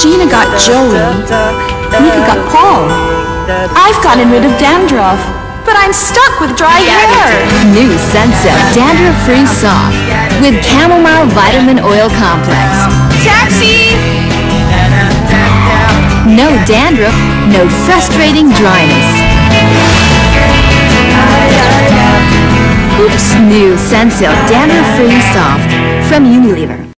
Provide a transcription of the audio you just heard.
Gina got Joey. Nika got Paul. I've gotten rid of dandruff, but I'm stuck with dry hair. New Sunsilk Dandruff-Free Soft with Chamomile Vitamin Oil Complex. Taxi! No dandruff, no frustrating dryness. Oops! New Sunsilk Dandruff-Free Soft from Unilever.